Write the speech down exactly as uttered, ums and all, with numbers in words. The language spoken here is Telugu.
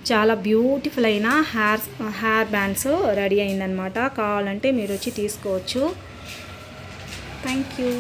చాలా బ్యూటిఫుల్ అయిన హెయిర్ హెయిర్ బ్యాండ్స్ రెడీ అయిందనమాట. కావాలంటే మీరు వచ్చి తీసుకోవచ్చు. Thank you.